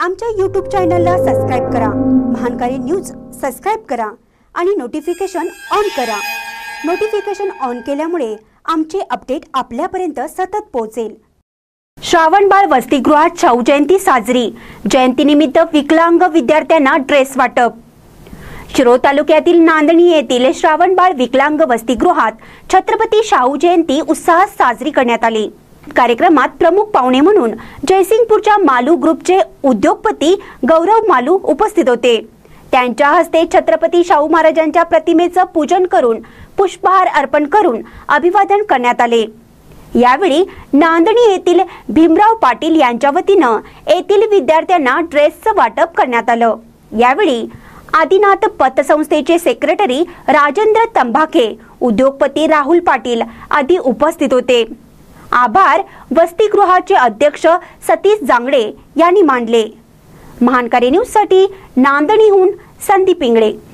आमच्या YouTube चॅनलला subscribe करा, महानकारी न्यूज सबस्क्राइब करा आणि नोटिफिकेशन ऑन करा। नोटिफिकेशन ऑन केल्यामुळे आमचे अपडेट आपल्यापर्यंत सतत पोहोचेल। श्रावणबाळ वसतिगृहात शाहू जयंती साजरी। जयंतीनिमित्त विकलांग विद्यार्थ्यांना ड्रेस वाटप। शिरोळ तालुक्यातील नांदणी येथील श्रावणबाळ विकलांग वसतिगृहात छत्रपती शाहू जयंती उत्साहात साजरी करण्यात आली। कार्यक्रमात प्रमुख पाहुणे म्हणून जयसिंगपूरच्या मालू ग्रुपचे उद्योगपती गौरव मालू उपस्थित होते। त्यांच्या हस्ते छत्रपती शाहू महाराजांच्या प्रतिमेचं पूजन करून पुष्पहार अर्पण करून अभिवादन करण्यात आले। यावेळी नांदणी येथील भीमराव पाटील यांच्या वतीने येथील विद्यार्थ्यांना ड्रेसचं वाटप करण्यात आलं। यावेळी आदिनाथ पतसंस्थेचे सेक्रेटरी राजेंद्र तंबाखे, उद्योगपती राहुल पाटील आदी उपस्थित होते। आभार वसतिगृहाचे अध्यक्ष सतीश जांगडे यांनी मानले। महानकारी न्यूज साठी नांदणीहून संदीप इंगळे।